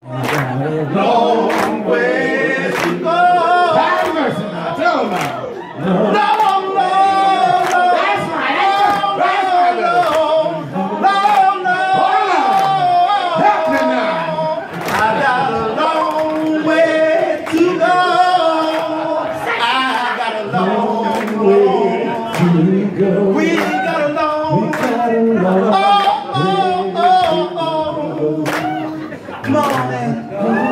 Long way to go. Have mercy now. Tell them now. No, no, that's right. That's right. no, no. Hold on. Help me now. I got a long way to go. I got a long way to go. We got a long way. Oh, oh, oh, oh. Come on, man.